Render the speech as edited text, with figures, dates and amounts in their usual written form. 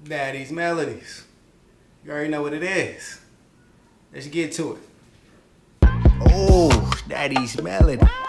Daddy's Melodies. You already know what it is. Let's get to it. Oh, Daddy's Melody.